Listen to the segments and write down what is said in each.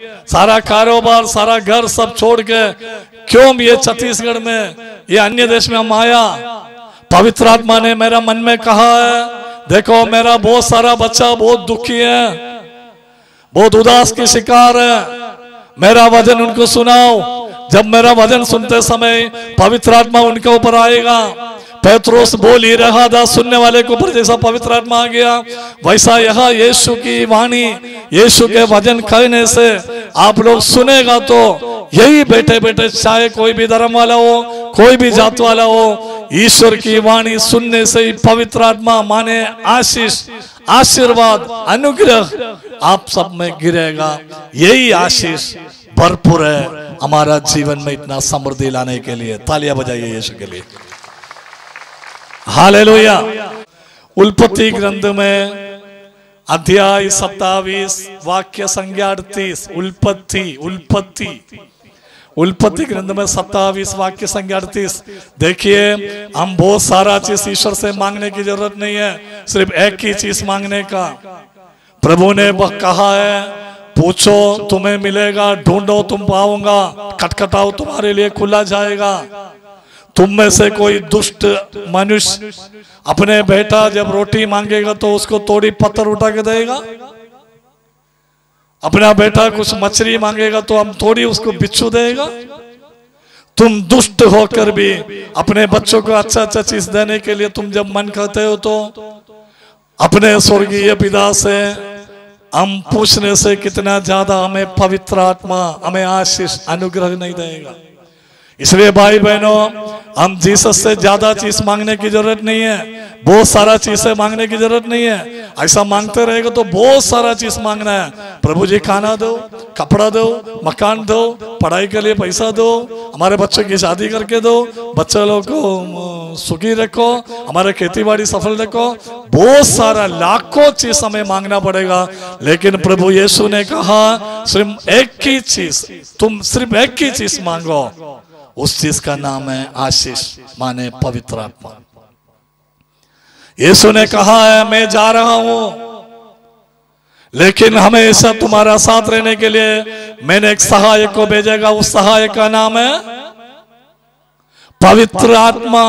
सारा कारोबार, सारा घर सब छोड़ के क्यों ये छत्तीसगढ़ में, ये अन्य देश में हम आया। पवित्र आत्मा ने मेरा मन में कहा है, देखो मेरा बहुत सारा बच्चा बहुत दुखी है, बहुत उदास की शिकार है, मेरा वचन उनको सुनाओ। जब मेरा वचन सुनते समय पवित्र आत्मा उनके ऊपर आएगा। पेत्रोस बोल ही रहा था, सुनने वाले के ऊपर जैसा पवित्र आत्मा आ गया, वैसा यह यीशु की वाणी, यीशु के वचन कहने से आप लोग सुनेगा तो यही बैठे बैठे, चाहे कोई भी धर्म वाला हो, कोई भी जात वाला हो, ईश्वर की वाणी सुनने से ही पवित्र आत्मा माने आशीष, आशीर्वाद, अनुग्रह आप सब में गिरेगा। यही आशीष भरपूर है हमारा जीवन में इतना समृद्धि लाने के लिए। तालियां बजाइए यीशु के लिए। हालेलुया। उल्पत्ति ग्रंथ में अध्याय 27 वाक्य संख्या 38। उल्पत्ति ग्रंथ में 27 वाक्य संख्या 38। देखिए, हम बहुत सारा चीज ईश्वर से मांगने की जरूरत नहीं है, सिर्फ एक ही चीज मांगने का। प्रभु ने कहा है, पूछो तुम्हें मिलेगा, ढूंढो तुम पाओगा, खटखटाओ तुम्हारे लिए खुला जाएगा। तुम में से कोई दुष्ट मनुष्य अपने बेटा जब रोटी मांगेगा तो उसको तोड़ी पत्थर उठा के देगा? अपना बेटा कुछ मछली मांगेगा तो हम थोड़ी उसको बिच्छू देगा? तुम दुष्ट होकर भी अपने बच्चों को अच्छा अच्छा चीज देने के लिए तुम जब मन करते हो तो अपने स्वर्गीय पिता से हम पूछने से कितना ज्यादा हमें पवित्र आत्मा, हमें आशीष, अनुग्रह नहीं देगा। इसलिए भाई बहनों, हम जीसस से ज्यादा चीज मांगने की जरूरत नहीं है, बहुत सारा चीजें मांगने की जरूरत नहीं है। ऐसा मांगते रहेगा तो बहुत सारा चीज मांगना है। प्रभु जी खाना दो, कपड़ा दो, मकान दो, पढ़ाई के लिए पैसा दो, हमारे बच्चों की शादी करके दो, बच्चे लोग को सुखी रखो, हमारे खेती बाड़ी सफल रखो। बहुत सारा लाखों चीज हमें मांगना पड़ेगा, लेकिन प्रभु यीशु ने कहा सिर्फ एक ही चीज, तुम सिर्फ एक ही चीज मांगो, उस चीज का नाम है आशीष, माने पवित्र आत्मा। यीशु ने कहा है, मैं जा रहा हूं, लेकिन हमेशा तुम्हारा साथ रहने के लिए मैंने एक सहायक को भेजेगा। उस सहायक का नाम है पवित्र आत्मा।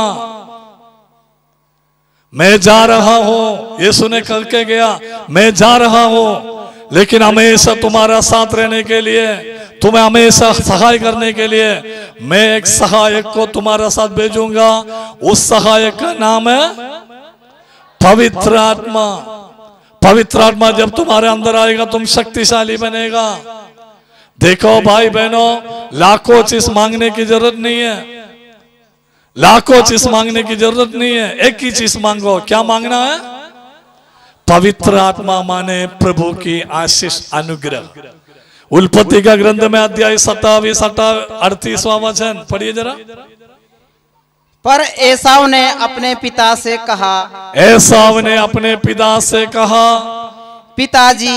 मैं जा रहा हूं, यीशु ने करके गया, मैं जा रहा हूं, लेकिन हमेशा तुम्हारा साथ रहने के लिए, तुम्हें हमेशा सहाय करने के लिए मैं एक सहायक को तुम्हारा साथ भेजूंगा। उस सहायक का नाम है पवित्र आत्मा। पवित्र आत्मा जब तुम्हारे अंदर आएगा तुम शक्तिशाली बनेगा। देखो भाई बहनों, लाखों चीज मांगने की जरूरत नहीं है, लाखों चीज मांगने की जरूरत नहीं है, एक ही चीज मांगो। क्या मांगना है? पवित्र आत्मा, माने प्रभु की आशीष, अनुग्रह। उल्पत्ति का ग्रंथ में अध्याय 27 38वां वचन पढ़िए जरा। पर एसाव ने अपने पिता से कहा, एसाव ने अपने पिता से कहा, पिताजी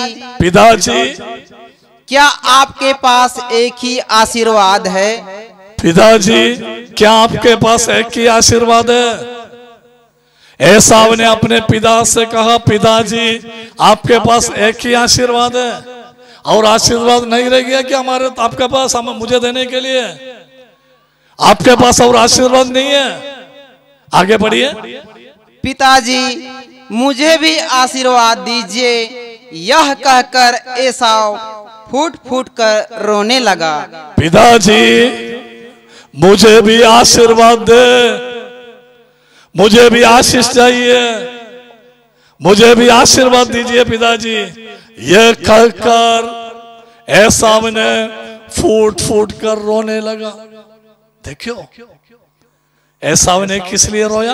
क्या आपके पास एक ही आशीर्वाद है? पिताजी क्या आपके पास एक ही आशीर्वाद है? एसाव ने अपने पिता से कहा, पिताजी आपके पास एक ही आशीर्वाद है, और आशीर्वाद नहीं रह गया कि हमारे आपके पास, हमें मुझे देने के लिए आपके पास और आशीर्वाद नहीं है? आगे बढ़िए। पिताजी मुझे भी आशीर्वाद दीजिए। यह कहकर एसाव फूट फूट कर रोने लगा। पिताजी मुझे भी आशीर्वाद दे, मुझे भी आशीष चाहिए, मुझे भी आशीर्वाद दीजिए पिताजी। यह कहकर एसाव ने फूट फूट कर रोने लगा। देखियो, एसाव ने किस लिए रोया?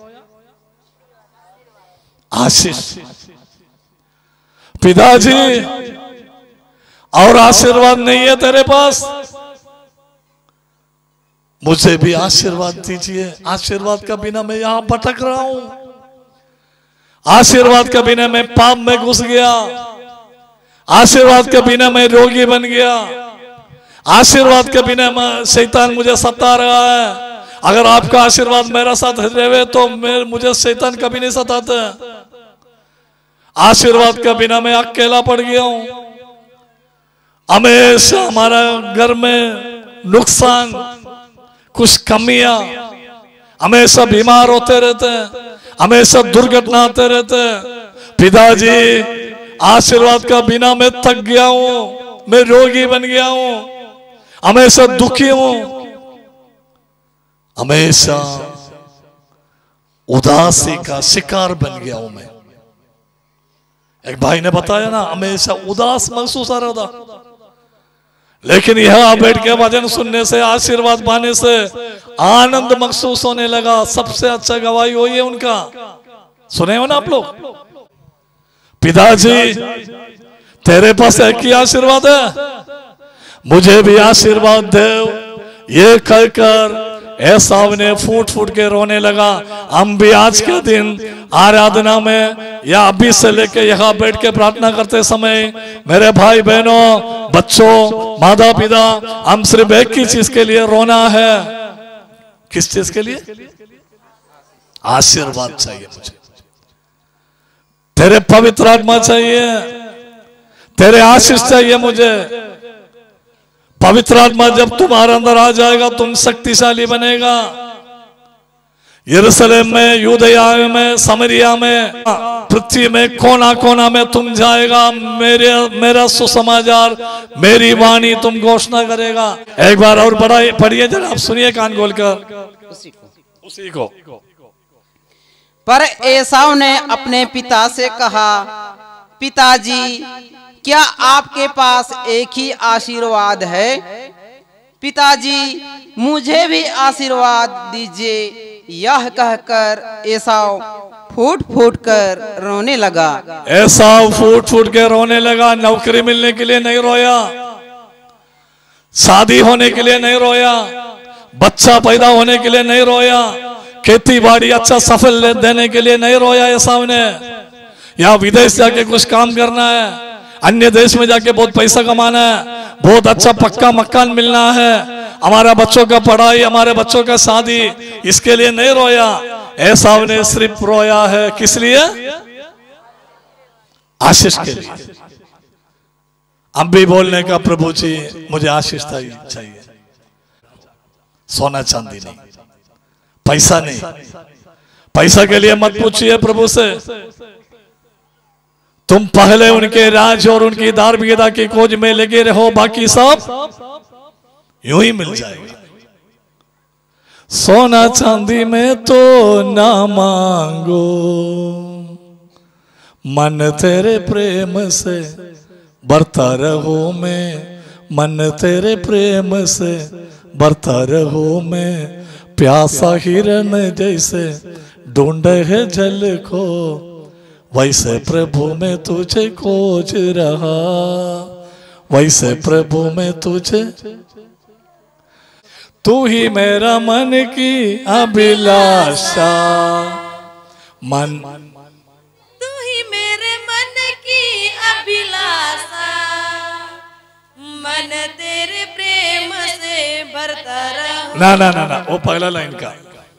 आशीष। पिताजी और आशीर्वाद नहीं है तेरे पास, मुझे भी आशीर्वाद दीजिए। आशीर्वाद का बिना मैं यहां भटक रहा हूं, आशीर्वाद के बिना मैं पाप में घुस गया, आशीर्वाद के बिना मैं रोगी बन गया, आशीर्वाद के बिना शैतान मुझे सता रहा है। अगर आपका आशीर्वाद मेरा साथ रहे तो मुझे शैतान कभी नहीं सताता। आशीर्वाद के बिना मैं अकेला पड़ गया हूं। हमेशा हमारा घर में नुकसान, कुछ कमियां, हमेशा बीमार होते रहते हैं, हमेशा दुर्घटना आते रहते हैं। पिताजी आशीर्वाद का बिना मैं थक गया हूं, मैं रोगी बन गया हूं, हमेशा दुखी हूं, हमेशा उदासी का शिकार बन गया हूं मैं। एक भाई ने बताया ना, हमेशा उदास महसूस आ रहा था, लेकिन यहां बैठ के भजन सुनने से, आशीर्वाद पाने से आनंद महसूस होने लगा। सबसे अच्छा गवाही वही है उनका। सुने हो ना आप लोग? पिताजी तेरे पास एक ही आशीर्वाद है, मुझे भी आशीर्वाद दे। ये कहकर एसाव ने फूट फूट के रोने लगा। हम भी आज के दिन आराधना में या अभी से लेके यहाँ बैठ के प्रार्थना करते समय, मेरे भाई बहनों, बच्चों, माता पिता, हम सिर्फ एक ही चीज के लिए रोना है। किस चीज के लिए? आशीर्वाद चाहिए मुझे, तेरे पवित्र आत्मा चाहिए, तेरे आशीष चाहिए मुझे। पवित्र आत्मा जब तुम्हारे अंदर आ जाएगा, तुम शक्तिशाली बनेगा। यरूशलेम में, यूदया में, समरिया में, पृथ्वी में कोना कोना में तुम जाएगा। मेरा सुसमाचार, मेरी वाणी तुम घोषणा करेगा। एक बार और पढ़िए जरा, आप सुनिए कान खोलकर उसी को। पर एसाव ने अपने पिता से कहा, पिताजी क्या आपके पास एक ही आशीर्वाद है? पिताजी मुझे भी आशीर्वाद दीजिए। यह कहकर एसाव फूट फूट कर रोने लगा। एसाव फूट फूट के रोने लगा। नौकरी मिलने के लिए नहीं रोया, शादी होने के लिए नहीं रोया, बच्चा पैदा होने के लिए नहीं रोया, खेती बाड़ी अच्छा सफल देने के लिए नहीं रोया एसाव ने। या विदेश जाके कुछ काम करना है, अन्य देश में जाके बहुत पैसा कमाना है, बहुत अच्छा पक्का मकान मिलना है, हमारा बच्चों का पढ़ाई, हमारे बच्चों का शादी, इसके लिए नहीं रोया। एसाव ने सिर्फ रोया है किस लिए? आशीष के लिए। हम भी बोलने का, प्रभु जी मुझे आशीष चाहिए, सोना चांदी नहीं, पैसा नहीं। पैसा के लिए मत पूछिए प्रभु से, तुम पहले उनके राज और उनकी धार्मिकता की खोज में लगे रहो, बाकी सब यूं ही मिल जाएगा। सोना चांदी में तो ना मांगो, मन तेरे प्रेम से बढ़ता रहो मैं, मन तेरे प्रेम से बढ़ता रहो मैं। प्यासा हिरन जैसे ढूंढे है जल को, वैसे प्रभु में तुझे खोज रहा, वैसे प्रभु में तुझे। तू ही मेरा मन की अभिलाषा, मन तू ही मेरे मन की अभिलाषा, मन तेरे प्रेम से भरता रहूं। ना ना ना ना, वो पहला लाइन का।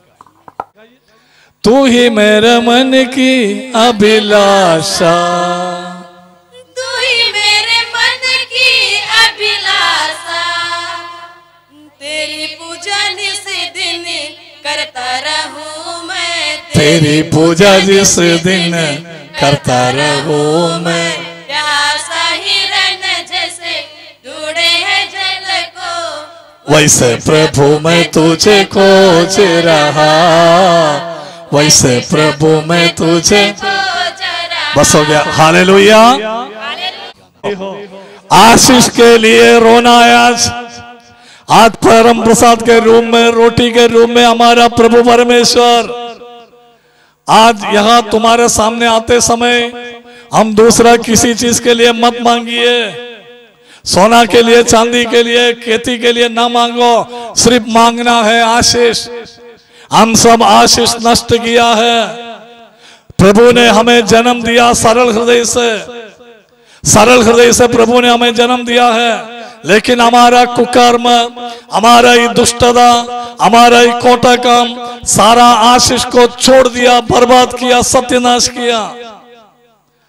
तू ही मेरे मन की अभिलाषा, तू ही मेरे मन की अभिलाषा, तेरी पूजा निस दिन करता रहूं मैं, तेरी पूजा जिस दिन करता रहूं मैं। प्यासा हिरन जैसे ढूंढे है जल को, वैसे प्रभु मैं तुझे खोज रहा, वैसे प्रभु मैं तुझे। बस हो गया, हालेलुया। आशीष के लिए रोना है आज परम प्रसाद के रूप में, रोटी के रूप में हमारा प्रभु परमेश्वर आज यहाँ तुम्हारे सामने आते समय, हम दूसरा किसी चीज के लिए मत मांगिए। सोना के लिए, चांदी के लिए, खेती के लिए ना मांगो, सिर्फ मांगना है आशीष। हम सब आशीष नष्ट किया है। प्रभु ने हमें जन्म दिया सरल हृदय से, सरल हृदय से प्रभु ने हमें जन्म दिया है, लेकिन हमारा कुकर्म, हमारा ही दुष्टता, हमारा ही कोटा काम सारा आशीष को छोड़ दिया, बर्बाद किया, सत्यानाश किया।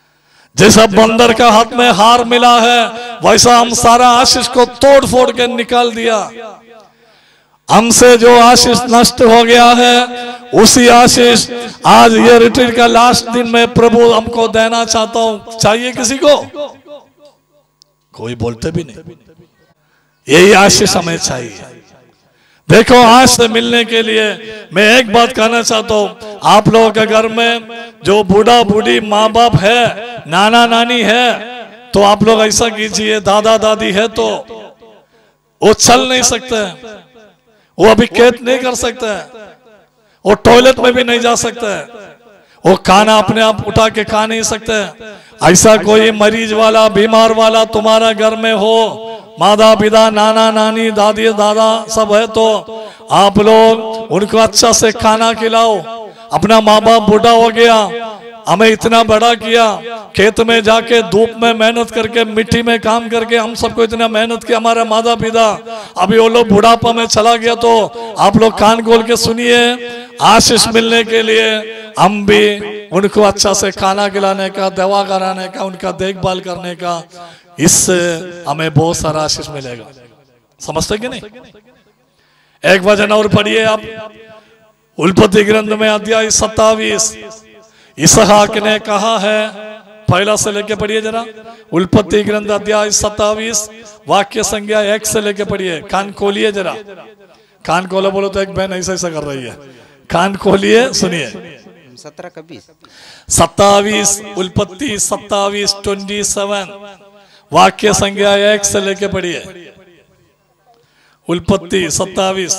जैसा बंदर का हाथ में हार मिला है, वैसा हम सारा आशीष को तोड़ फोड़ के निकाल दिया। हमसे जो आशीष नष्ट हो गया है, उसी आशीष आज ये रिट्रीट का लास्ट दिन में प्रभु हमको देना चाहता हूं। चाहिए किसी को? कोई बोलते भी नहीं। यही आशीष हमें चाहिए। देखो, आज से मिलने के लिए मैं एक बात कहना चाहता हूं, आप लोगों के घर में जो बूढ़ा बूढ़ी माँ बाप है, नाना नानी है, तो आप लोग ऐसा कीजिए, दादा दादी है तो वो चल नहीं सकते, वो अभी कैद नहीं कर सकते, वो टॉयलेट में भी नहीं जा सकते, वो खाना अपने आप उठा के खा नहीं सकते। ऐसा कोई मरीज वाला, बीमार वाला तुम्हारा घर में हो, माता पिता, नाना नानी, दादी दादा सब है, तो आप लोग उनको अच्छा से खाना खिलाओ। अपना माँ बाप बूढ़ा हो गया, हमें इतना बड़ा किया, खेत में जाके धूप में मेहनत करके, मिट्टी में काम करके हम सबको इतना मेहनत किया, हमारा माता पिता, अभी वो लोग बुढ़ापा में चला गया, तो आप लोग कान खोल के सुनिए, आशीष मिलने के लिए हम भी उनको अच्छा से खाना खिलाने का, दवा कराने का, उनका देखभाल करने का, इससे हमें बहुत सारा आशीष मिलेगा। समझते कि नहीं? एक वचन और पढ़िए आप, उत्पत्ति ग्रंथ में अध्याय 27। इसहाक ने कहा है, पहला से लेके पढ़िए जरा, उत्पत्ति ग्रंथ अध्याय 27 वाक्य संख्या 1 से लेके पढ़िए। कान खोलिए जरा, कान खोलो। बोलो तो एक बहन ऐसा ऐसा कर रही है, कान खोलिए, सुनिए। 17 का 20 27 उत्पत्ति 27 27 वाक्य संख्या 1 से लेके पढ़िए। उत्पत्ति 27।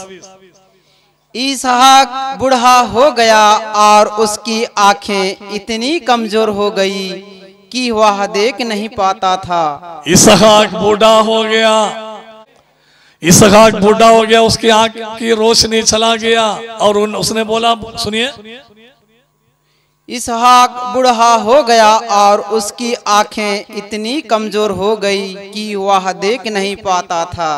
इसहाक बूढ़ा हो गया और उसकी आंखें इतनी कमजोर हो गई कि वह देख नहीं पाता था। इसहाक बूढ़ा हो गया, इसहाक बूढ़ा हो गया, उसकी आंख की रोशनी चला गया, और उसने बोला, सुनिए, इसहाक बूढ़ा हो गया और उसकी आंखें इतनी कमजोर हो गई कि वह देख नहीं पाता था।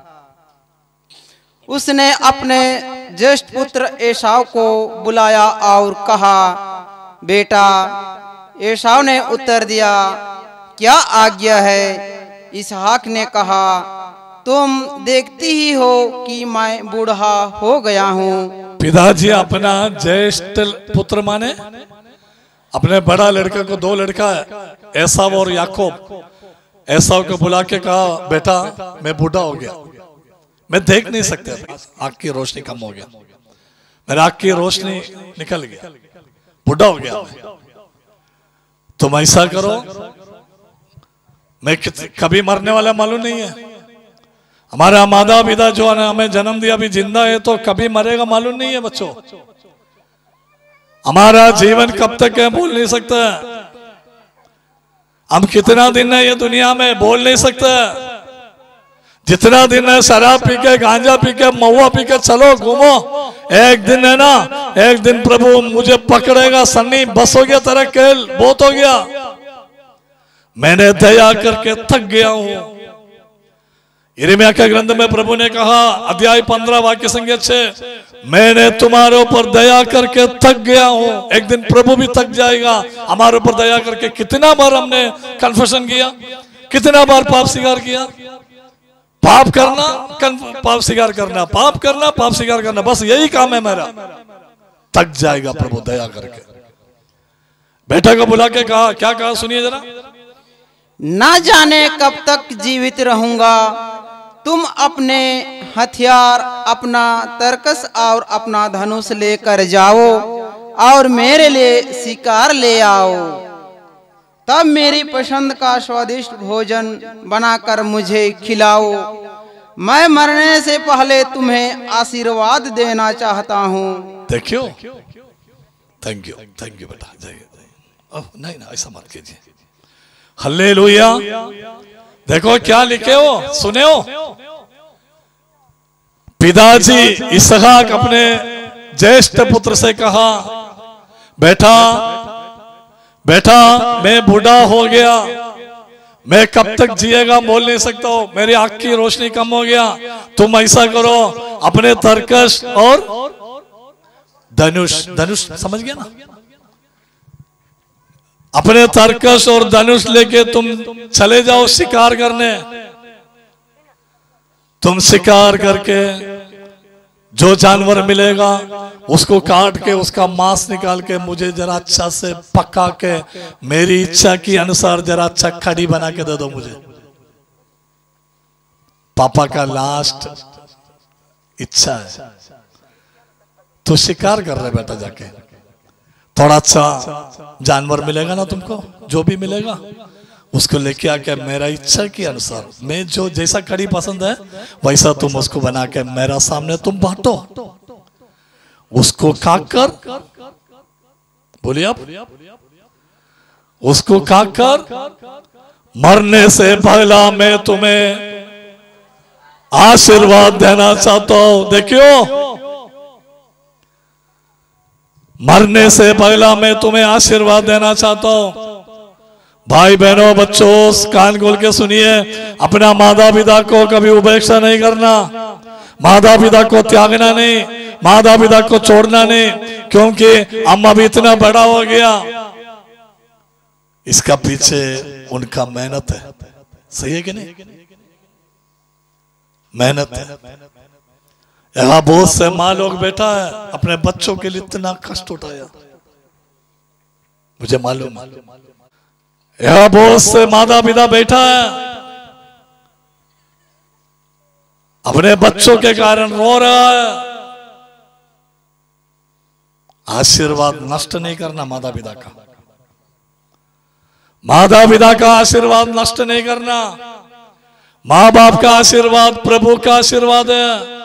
उसने अपने ज्येष्ठ पुत्र एसाव को बुलाया और कहा, बेटा। एसाव ने उत्तर दिया, क्या आज्ञा है? इसहाक ने कहा, तुम देखती ही हो कि मैं बूढ़ा हो गया हूँ। पिताजी अपना ज्येष्ठ पुत्र माने अपने बड़ा लड़के को, 2 लड़का है, एसाव और याकूब। एसाव को बुला के कहा, बेटा मैं बूढ़ा हो गया, मैं देख नहीं सकता, आँख की रोशनी कम हो गया, मेरी आँख की रोशनी निकल गया, बूढ़ा हो गया मैं। तुम ऐसा करो, मैं कभी मरने वाला मालूम नहीं है, हमारा माता पिता जो है हमें जन्म दिया, अभी जिंदा है, तो कभी मरेगा मालूम नहीं है बच्चों। हमारा जीवन कब तक है बोल नहीं सकता, हम कितना दिन है ये दुनिया में बोल नहीं सकते। जितना दिन है शराब पी के, गांजा पी के, महुआ पी के चलो घूमो, एक दिन है ना, एक दिन प्रभु मुझे पकड़ेगा, सन्नी बस हो गया, तेरा खेल बहुत हो गया, मैंने दया करके थक गया हूं। यिर्मयाह के ग्रंथ में प्रभु ने कहा, अध्याय 15 वाक्य संख्या 6, मैंने तुम्हारे ऊपर दया करके थक गया हूं। एक दिन प्रभु भी थक जाएगा हमारे ऊपर दया करके। कितना बार हमने कन्फेशन किया, कितना बार पाप स्वीकार किया, पाप करना, पाप स्वीकार करना, पाप करना, पाप स्वीकार करना, बस यही काम है मेरा। थक जाएगा प्रभु दया करके। बेटा को बुला के कहा, क्या कहा सुनिए जरा, ना जाने कब तक जीवित रहूंगा, तुम अपने हथियार, अपना तरकस और अपना धनुष लेकर जाओ और मेरे लिए शिकार ले आओ, तब मेरी पसंद का स्वादिष्ट भोजन बनाकर मुझे खिलाओ। मैं मरने से पहले तुम्हें आशीर्वाद देना चाहता हूँ। देखियो, थैंक यू बेटा, नहीं ना ऐसा मत कीजिए। हालेलुया। देखो क्या लिखे हो, सुने हो, पिताजी इसहाक अपने ज्येष्ठ पुत्र से कहा, बेटा बेटा मैं बूढ़ा हो गया, मैं कब तक जिएगा बोल नहीं सकता हूं, मेरी आंख की रोशनी कम हो गया, तुम ऐसा करो, अपने तरकश और धनुष, धनुष समझ गया ना, अपने तरकश और धनुष लेके तुम चले जाओ शिकार करने। तुम शिकार करके जो जानवर मिलेगा उसको काट के उसका मांस निकाल के मुझे जरा अच्छा से पका के मेरी इच्छा की अनुसार जरा अच्छा कड़ी बना के दे दो मुझे। पापा का लास्ट इच्छा है। तो शिकार कर रहे बेटा, जाके थोड़ा अच्छा जानवर मिलेगा ना तुमको, जो भी मिलेगा उसको लेके आके मेरा इच्छा के अनुसार, मैं जो जैसा कड़ी पसंद है वैसा तुम उसको बना के मेरा सामने तुम बांटो। उसको खाकर, बोलिए आप, उसको खाकर मरने से पहला मैं तुम्हें आशीर्वाद देना चाहता हूं। देखियो, मरने से पहला मैं तुम्हें आशीर्वाद देना चाहता हूं। भाई बहनों बच्चों कान खोल के सुनिए, अपना माता पिता को कभी उपेक्षा नहीं करना, माता पिता को त्यागना नहीं, माता पिता को छोड़ना नहीं, क्योंकि अम्मा भी इतना बड़ा हो गया। इसका पीछे उनका मेहनत है, सही है कि नहीं? मेहनत है। यहाँ बहुत से माँ लोग बैठा है, अपने बच्चों के लिए इतना कष्ट उठाया, मुझे मालूम है। यहाँ बहुत से माता पिता बैठा है, अपने बच्चों के कारण रो रहा है। आशीर्वाद नष्ट नहीं करना माता पिता का, माता पिता का आशीर्वाद नष्ट नहीं करना। माँ बाप का आशीर्वाद प्रभु का आशीर्वाद है।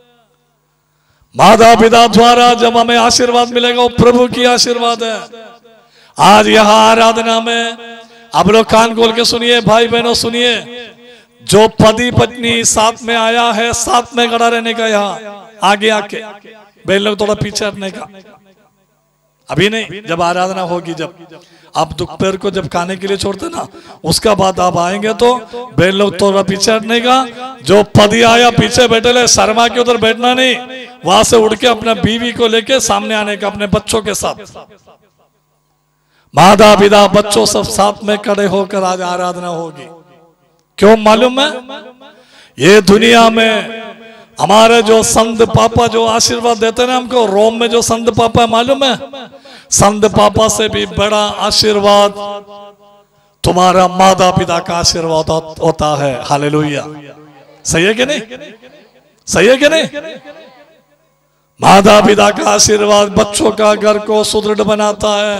माता पिता द्वारा जब हमें आशीर्वाद मिलेगा वो प्रभु की आशीर्वाद है। आज यहाँ आराधना में आप लोग कान खोल के सुनिए, भाई बहनों सुनिए, जो पति पत्नी साथ में आया है, साथ में खड़ा रहने का, यहाँ आगे आके बहन लोग थोड़ा पीछे हटने का, अभी नहीं, जब आराधना होगी, जब आप दोपहर को जब खाने के लिए छोड़ते ना, उसका बाद आप आएंगे तो बहन लोग थोड़ा पीछे हटने का। जो पति आया पीछे बैठे ले, शर्मा के उधर बैठना नहीं, वहां से उड़ के अपना बीवी को लेके सामने आने का, अपने बच्चों के साथ। माता पिता बच्चों सब साथ में खड़े होकर आज आराधना होगी। क्यों मालूम है? ये दुनिया में हमारे जो संत पापा जो आशीर्वाद देते हैं ना हमको, रोम में जो संत पापा है मालूम है, संत पापा से भी बड़ा आशीर्वाद तुम्हारा माता पिता का आशीर्वाद होता है। हालेलुया, सही है कि नहीं? सही है कि नहीं? माता पिता का आशीर्वाद बच्चों का घर को सुदृढ़ बनाता है।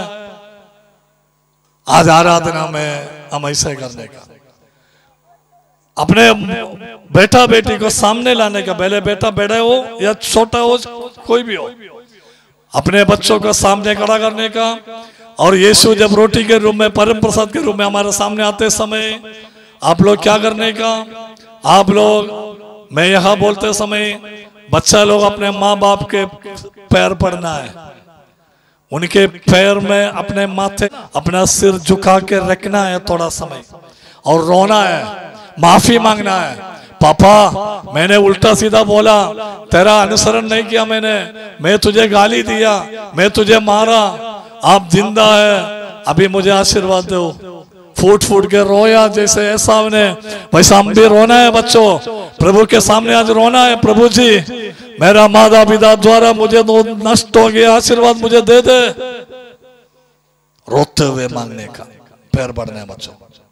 आज आराधना में हम ऐसा करने का, अपने बेटा बेटी को सामने लाने का, पहले बेटा बड़ा हो या छोटा हो, कोई भी हो, अपने बच्चों को सामने खड़ा करने का। और यीशु जब रोटी के रूप में, परम प्रसाद के रूप में हमारे सामने आते समय आप लोग क्या करने का, आप लोग, मैं यहाँ बोलते समय बच्चा लोग अपने माँ बाप के पैर पड़ना है, उनके पैर में अपने माथे अपना सिर झुका के रखना है थोड़ा समय, और रोना है, माफी मांगना है। पापा मैंने उल्टा सीधा बोला, तेरा अनुसरण नहीं किया मैंने, मैं तुझे गाली दिया, मैं तुझे मारा, आप जिंदा है, अभी मुझे आशीर्वाद दो। फूट फूट के रोया जैसे ऐसा ने, वैसा हम भी रोना है बच्चों, प्रभु के सामने आज रोना है। प्रभु जी मेरा माता पिता द्वारा मुझे तो नष्ट हो गया, आशीर्वाद मुझे दे दे। रोते हुए मांगने का, पैर बढ़ने बच्चों।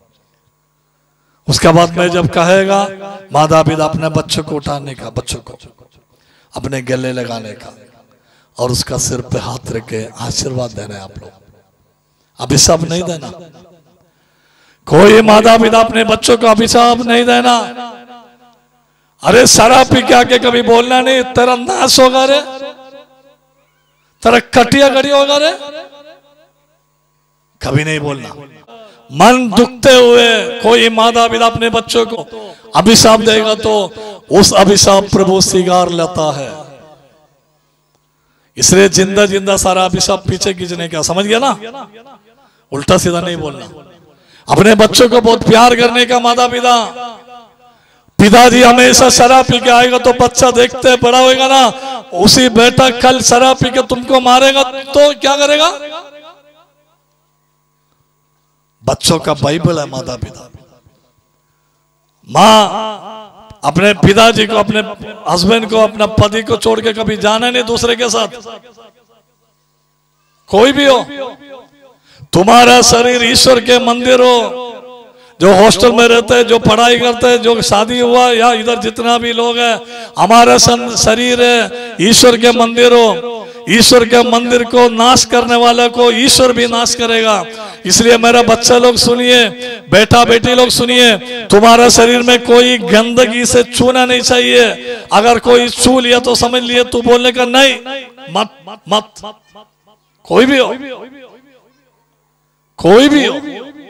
उसके बाद में जब कहेगा माता पिता अपने बच्चों को उठाने का, बच्चों को अपने गले लगाने का, और उसका सिर पे हाथ रख के आशीर्वाद देना है। आप लोग अभिशाप नहीं देना, कोई माता पिता अपने बच्चों को अभिशाप नहीं देना। अरे शराब पी के आके कभी बोलना नहीं, तेरा नाश होगा रे, तेरा कटिया गड़ी होगा रे, कभी नहीं बोलना। मन दुखते हुए कोई माता पिता अपने बच्चों को अभिशाप देगा तो उस अभिशाप प्रभु स्वीकार लेता है। इसलिए जिंदा जिंदा सारा अभिशाप पीछे खींचने का, समझ गया ना? उल्टा सीधा नहीं बोलना। अपने बच्चों को बहुत प्यार करने का माता पिता। पिताजी हमेशा शराब पी के आएगा तो बच्चा देखते बड़ा होएगा ना, उसी बेटा कल शराब पी के तुमको मारेगा तो क्या करेगा? बच्चों का बाइबल है माता पिता। माँ अपने पिताजी को, अपने हस्बैंड को, अपना पति को छोड़ के कभी जाना नहीं दूसरे के साथ। कोई भी हो, तुम्हारा शरीर ईश्वर के मंदिर हो। जो हॉस्टल में रहते हैं, जो पढ़ाई करते हैं, जो शादी हुआ या इधर जितना भी लोग हैं, हमारा शरीर है ईश्वर के मंदिर हो। ईश्वर के मंदिर को नाश करने वाला को ईश्वर भी नाश करेगा। इसलिए मेरा बच्चा लोग सुनिए, बेटा बेटी लोग सुनिए, तुम्हारा शरीर में कोई गंदगी से छूना नहीं चाहिए। अगर कोई छू लिया तो समझ लिए तू बोलने का नहीं, मत मत, कोई भी हो, कोई भी हो,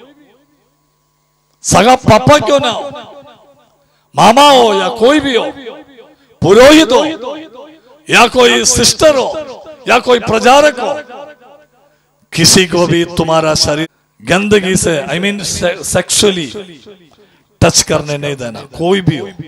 सगा पापा क्यों ना हो, मामा हो या कोई भी हो, पुरोहित हो या कोई सिस्टर हो या कोई प्रचारक हो, किसी को भी तुम्हारा शरीर गंदगी से, आई मीन सेक्सुअली टच करने नहीं देना, कोई भी हो।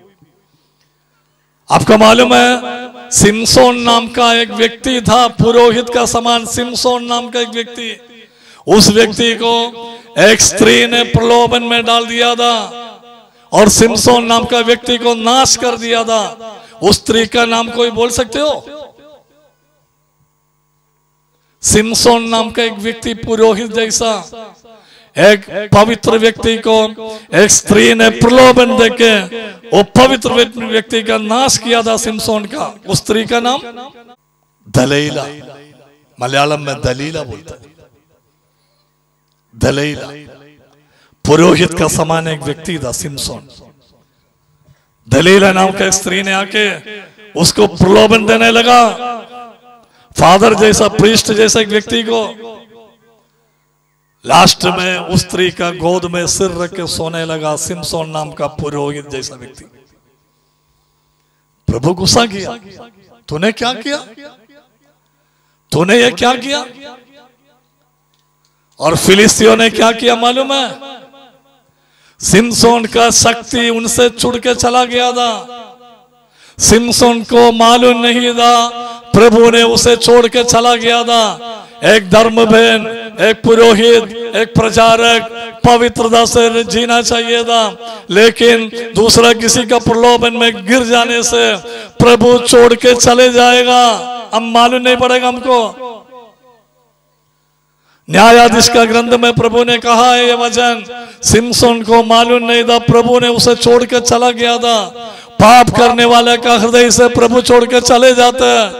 आपको मालूम है सिमसोन नाम का एक व्यक्ति था, पुरोहित का समान सिमसोन नाम का एक व्यक्ति। उस व्यक्ति को एक स्त्री ने प्रलोभन में डाल दिया था और सिमसोन नाम का व्यक्ति को नाश कर दिया था। उस स्त्री का नाम कोई बोल सकते हो? सिमसोन नाम का एक व्यक्ति, पुरोहित जैसा एक पवित्र व्यक्ति को एक स्त्री ने प्रलोभन देके वो पवित्र व्यक्ति का नाश किया था सिमसोन का। उस स्त्री का नाम दलीला, मलयालम में दलीला बोलते हैं, दलीला। पुरोहित का समान एक व्यक्ति था सिमसोन। दलीला नाम का एक स्त्री ने आके उसको प्रलोभन देने लगा, फादर जैसा, प्रीस्ट जैसा एक व्यक्ति को। लास्ट में उस स्त्री का गोद में सिर रख के सोने लगा सिमसोन नाम का पुरोहित जैसा व्यक्ति। प्रभु गुस्सा किया, तूने क्या किया, तूने ये क्या किया? और फिलिस्तियों ने क्या किया मालूम है? सिमसोन का शक्ति उनसे छुड़ के चला गया था। सिमसोन को मालूम नहीं था, प्रभु ने उसे छोड़ के चला गया था। एक धर्म बहन, एक पुरोहित, एक प्रचारक पवित्रता से जीना चाहिए था, लेकिन दूसरा किसी का प्रलोभन में गिर जाने से प्रभु छोड़ के चले जाएगा। हम मालूम नहीं पड़ेगा हमको। न्यायाधीश का ग्रंथ में प्रभु ने कहा है ये वचन, सिमसोन को मालूम नहीं था, प्रभु ने उसे छोड़ के चला गया था। पाप करने वाले का हृदय से प्रभु छोड़ के चले जाते हैं।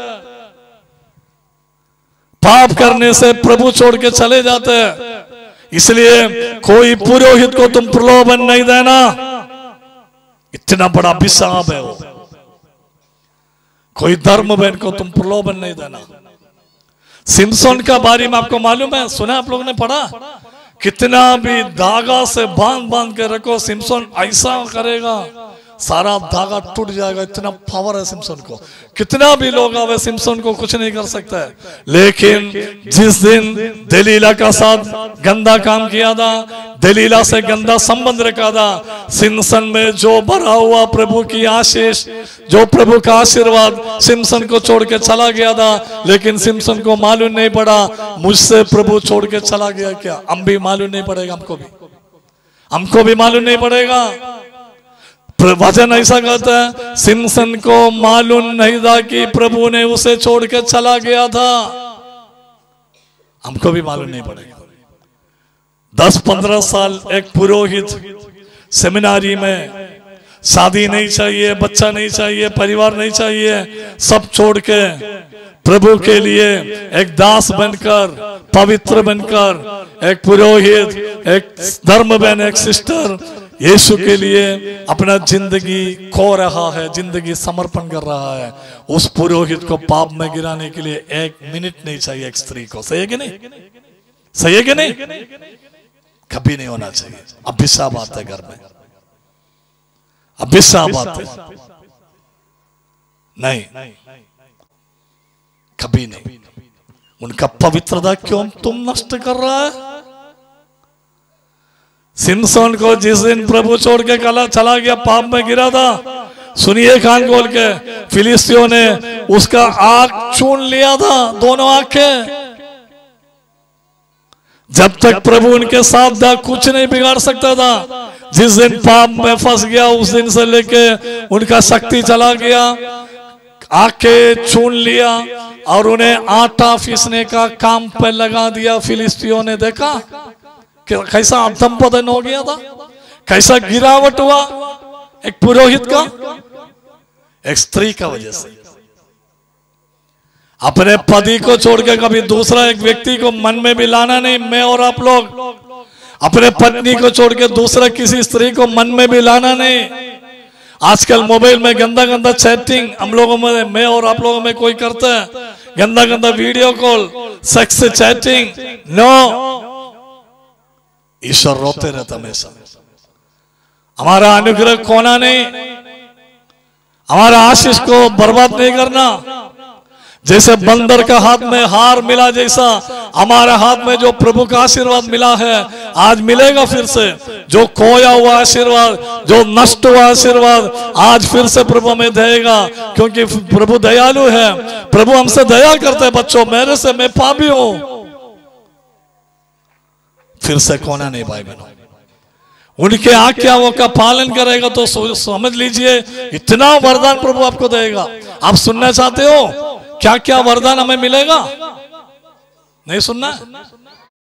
पाप करने से प्रभु छोड़ के चले जाते हैं। इसलिए कोई पुरोहित को तुम प्रलोभन नहीं देना, इतना बड़ा अभिशाप है वो। कोई धर्म बहन को तुम प्रलोभन नहीं देना। सिमसोन का बारे में आपको मालूम है, सुना आप लोगों ने पढ़ा? कितना भी धागा से बांध बांध के रखो, सिमसोन ऐसा करेगा सारा धागा टूट जाएगा। इतना पावर है सिमसोन को। कितना भी लोग आवे सिमसोन को कुछ नहीं कर सकता है। लेकिन जिस दिन दलीला का साथ गंदा काम किया था, दलीला से गंदा संबंध रखा था, सिमसोन में जो भरा हुआ प्रभु की आशीष, जो प्रभु का आशीर्वाद सिमसोन को छोड़ के चला गया था। लेकिन सिमसोन को मालूम नहीं पड़ा मुझसे प्रभु छोड़ के चला गया क्या। हम भी मालूम नहीं पड़ेगा, हमको भी मालूम नहीं पड़ेगा। वचन ऐसा कहता है, सिमसोन को मालूम नहीं था कि प्रभु ने उसे छोड़ के चला गया था। हमको भी मालूम नहीं पड़ेगा। 10-15 साल एक पुरोहित सेमिनारी में, शादी नहीं चाहिए, बच्चा नहीं चाहिए, परिवार नहीं चाहिए, सब छोड़ के प्रभु के लिए एक दास बनकर, पवित्र बनकर, एक पुरोहित, एक धर्म बहन, एक सिस्टर यीशु के लिए अपना जिंदगी खो रहा है, जिंदगी समर्पण कर रहा है। उस पुरोहित को पाप में गिराने के लिए 1 मिनट नहीं चाहिए एक स्त्री को। सही है कि नहीं? सही है कि नहीं? कभी नहीं होना चाहिए। अभिशाप आता है घर में, अभिशाप आते नहीं, कभी नहीं। उनका पवित्रता क्यों तुम नष्ट कर रहा है? सिमसोन को जिस दिन प्रभु छोड़ के चला गया, पाप में गिरा था, सुनिए कान खोल के, फिलिस्तियों ने उसका आंख चून लिया था, दोनों आंखें। जब तक प्रभु उनके साथ था कुछ नहीं बिगाड़ सकता था। जिस दिन पाप में फंस गया उस दिन से लेके उनका शक्ति चला गया। आके चुन लिया और उन्हें आटा पीसने का काम पे लगा दिया। फिलिस्तीनियों ने देखा कि कैसा अधमपतन हो गया था, कैसा गिरावट हुआ एक पुरोहित का, एक स्त्री का वजह से। अपने पति को छोड़ के कभी दूसरा एक व्यक्ति को मन में भी लाना नहीं। मैं और आप लोग अपने पत्नी को छोड़ के दूसरा किसी स्त्री को मन में भी लाना नहीं। आजकल मोबाइल में गंदा गंदा चैटिंग हम लोगों में, मैं और आप लोगों में कोई करता है, गंदा गंदा video call, sex chatting. No, ईश्वर रोते रहता हमेशा। हमारा अनुग्रह खोना नहीं, हमारा आशीष को बर्बाद नहीं करना। जैसे बंदर का हाथ में हार मिला, जैसा हमारा हाथ में जो प्रभु का आशीर्वाद मिला है आज मिलेगा फिर से। जो खोया हुआ आशीर्वाद, जो नष्ट हुआ आशीर्वाद आज फिर से प्रभु हमें देगा, क्योंकि प्रभु दयालु है। प्रभु हमसे दया करते हैं। बच्चों, मेरे से, मैं पापी हूं, फिर से खोना नहीं भाई बहनों। उनके आज्ञाओं का पालन करेगा तो समझ लीजिए इतना वरदान प्रभु आपको देगा। आप सुनना चाहते हो क्या क्या वरदान हमें मिलेगा? नहीं सुनना है?